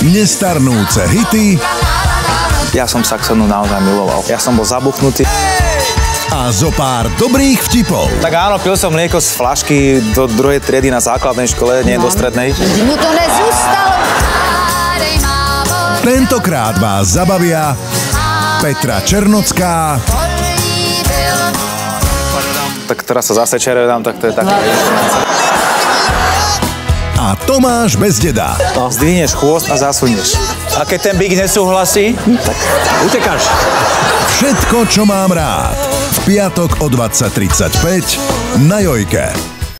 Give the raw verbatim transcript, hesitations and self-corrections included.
nestarnúce hity. Ja som Saxonu naozaj miloval. Ja som bol zabuchnutý. A zo pár dobrých vtipov. Tak áno, pil som mlieko z flašky do druhej triedy na základnej škole, nie do strednej. Mu to nezústalo. Tentokrát vás zabavia Petra Černocká. Tak teraz sa zase čerujem, tak to je také. A Tomáš Bezdeda. Zdvihneš chôst a zasunieš. A keď ten bík nesúhlasí, tak utekáš. Všetko, čo mám rád. V piatok o dvadsať tridsaťpäť na Jojke.